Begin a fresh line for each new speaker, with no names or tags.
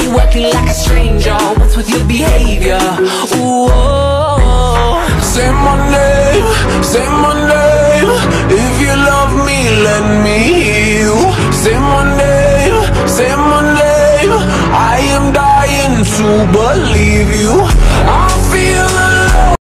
you acting like a stranger? What's with your behavior? Ooh, oh.
Say my name, say my name. If you love me, let me hear you. Say my name, say my name. I am dying to believe you. I feel